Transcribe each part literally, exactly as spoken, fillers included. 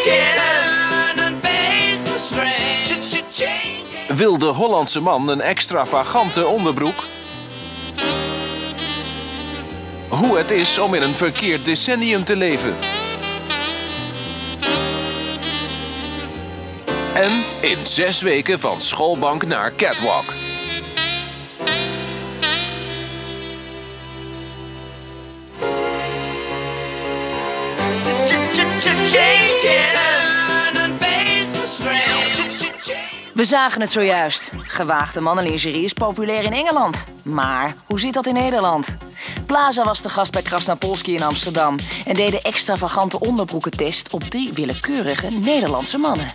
Wil de Hollandse man een extravagante onderbroek? Hoe het is om in een verkeerd decennium te leven. En in zes weken van schoolbank naar catwalk. We zagen het zojuist. Gewaagde mannenlingerie is populair in Engeland. Maar hoe zit dat in Nederland? Plaza was de gast bij Krasnapolski in Amsterdam en deed de extravagante onderbroekentest op drie willekeurige Nederlandse mannen.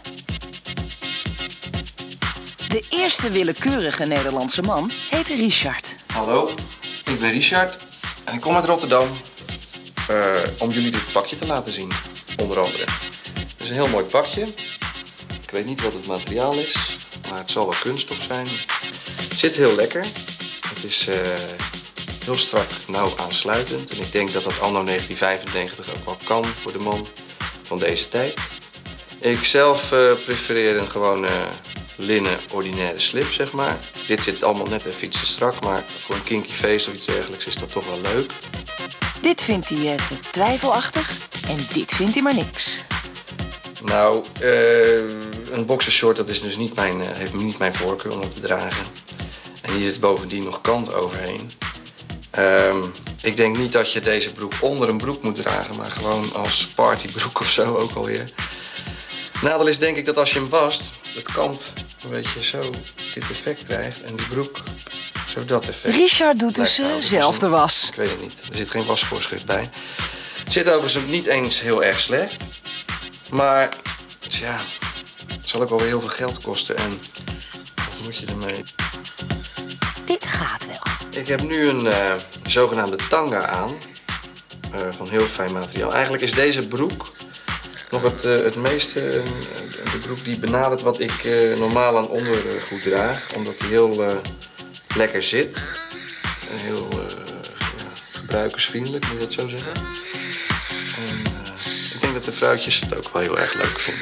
De eerste willekeurige Nederlandse man heette Richard. Hallo, ik ben Richard en ik kom uit Rotterdam uh, om jullie dit pakje te laten zien, onder andere. Het is een heel mooi pakje. Ik weet niet wat het materiaal is, maar het zal wel kunststof zijn. Het zit heel lekker. Het is uh, heel strak, nauw aansluitend. En ik denk dat dat anno negentien vijfennegentig ook wel kan voor de man van deze tijd. Ik zelf uh, prefereer een gewone uh, linnen ordinaire slip, zeg maar. Dit zit allemaal net even iets te strak, maar voor een kinky feest of iets dergelijks is dat toch wel leuk. Dit vindt hij uh, te twijfelachtig en dit vindt hij maar niks. Nou, uh, een boxershort dat is dus niet mijn, uh, heeft niet mijn voorkeur om dat te dragen. En hier zit bovendien nog kant overheen. Um, ik denk niet dat je deze broek onder een broek moet dragen, maar gewoon als partybroek of zo ook alweer. Nadeel is denk ik dat als je hem wast, het kant een beetje zo dit effect krijgt en die broek zo dat effect. Richard doet dus uh, zelf de was. Ik weet het niet, er zit geen wasvoorschrift bij. Het zit overigens niet eens heel erg slecht. Maar, tja, het zal ook wel weer heel veel geld kosten en wat moet je ermee? Dit gaat wel. Ik heb nu een uh, zogenaamde tanga aan, uh, van heel fijn materiaal. Eigenlijk is deze broek nog het, uh, het meeste, uh, de broek die benadert wat ik uh, normaal aan ondergoed draag. Omdat hij heel uh, lekker zit. En heel uh, ja, gebruikersvriendelijk, moet je dat zo zeggen. En, uh, ik denk dat de vrouwtjes het ook wel heel erg leuk vinden.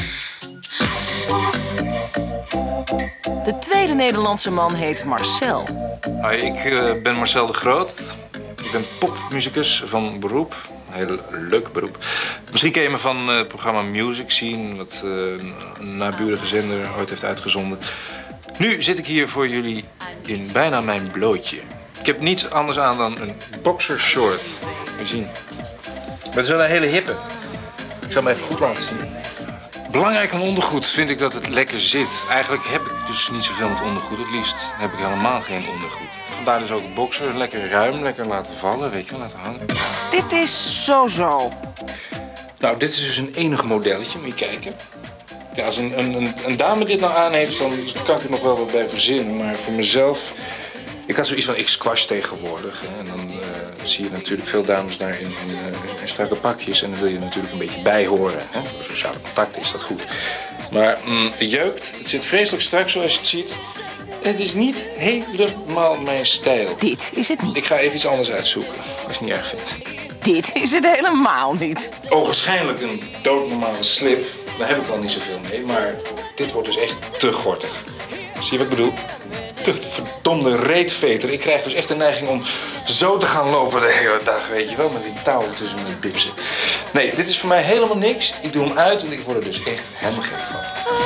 De tweede Nederlandse man heet Marcel. Hoi, ik uh, ben Marcel de Groot. Ik ben popmuzikus van beroep. Een heel leuk beroep. Misschien ken je me van uh, het programma Music Scene, wat uh, een naburige zender ooit heeft uitgezonden. Nu zit ik hier voor jullie in bijna mijn blootje. Ik heb niets anders aan dan een boxershort. Moet je zien. Maar het is wel een hele hippe. Ik zal hem even goed laten zien. Belangrijk aan ondergoed vind ik dat het lekker zit. Eigenlijk heb ik dus niet zoveel met ondergoed. Het liefst heb ik helemaal geen ondergoed. Vandaar dus ook een boxer. Lekker ruim, lekker laten vallen, weet je wel, laten hangen. Dit is zo-zo. Nou, dit is dus een enig modelletje, moet je kijken. Ja, als een, een, een dame dit nou aan heeft, dan kan ik er nog wel wat bij verzinnen. Maar voor mezelf, ik had zoiets van, ik squash tegenwoordig. Hè. En dan uh, zie je natuurlijk veel dames daar in, in, uh, in strakke pakjes. En dan wil je natuurlijk een beetje bij horen. Hè. Voor sociale contacten is dat goed. Maar mm, het jeukt, het zit vreselijk strak zoals je het ziet. Het is niet helemaal mijn stijl. Dit is het niet. Ik ga even iets anders uitzoeken, als je het niet erg vindt. Dit is het helemaal niet. Ogenschijnlijk een doodnormale slip. Daar heb ik al niet zoveel mee, maar dit wordt dus echt te gortig. Zie je wat ik bedoel? Te verdomde reetveter. Ik krijg dus echt de neiging om zo te gaan lopen de hele dag, weet je wel, met die touwen tussen mijn bipsen. Nee, dit is voor mij helemaal niks. Ik doe hem uit en ik word er dus echt helemaal gek van.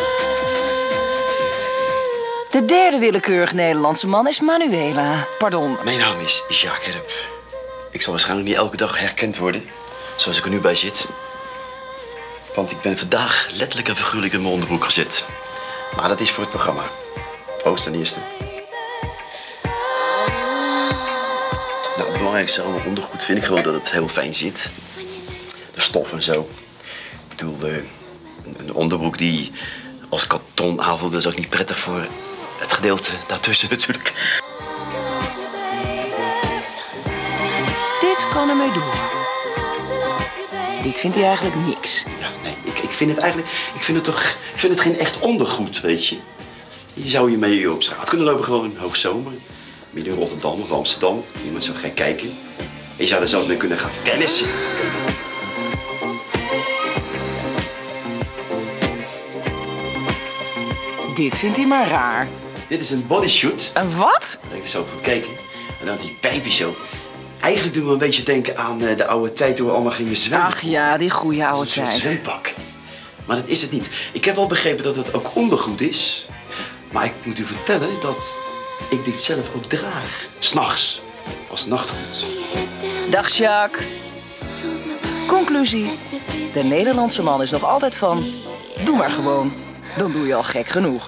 De derde willekeurige Nederlandse man is Manuela. Pardon. Mijn naam is Jacques Herp. Ik zal waarschijnlijk niet elke dag herkend worden, zoals ik er nu bij zit. Want ik ben vandaag letterlijk en figuurlijk in mijn onderbroek gezet. Maar dat is voor het programma. Proost ten eerste. Nou, het belangrijkste aan mijn ondergoed vind ik gewoon dat het heel fijn zit. De stof en zo. Ik bedoel, uh, een onderbroek die als karton aanvoelt, dat is ook niet prettig voor het gedeelte daartussen natuurlijk. Dit kan ermee door. Dit vindt hij eigenlijk niks. Ja, nee, ik, ik vind het eigenlijk, ik vind het toch, ik vind het geen echt ondergoed, weet je. Je zou hiermee op straat kunnen lopen, gewoon hoogzomer. Midden in Rotterdam of Amsterdam. Niemand zou gek kijken. Je zou er zelfs mee kunnen gaan tennissen. Dit vindt hij maar raar. Dit is een bodyshoot. Een wat? Even zo goed kijken. En dan die pijpjes zo. Eigenlijk doen we een beetje denken aan uh, de oude tijd toen we allemaal gingen zwemmen. Ach ja, die goede oude Zo'n tijd. zwempak. Maar dat is het niet. Ik heb wel begrepen dat het ook ondergoed is. Maar ik moet u vertellen dat ik dit zelf ook draag. 's Nachts. Als nachtgoed. Dag Jacques. Conclusie. De Nederlandse man is nog altijd van... Doe maar gewoon. Dan doe je al gek genoeg.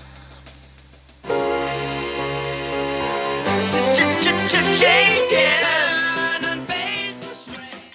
Change it.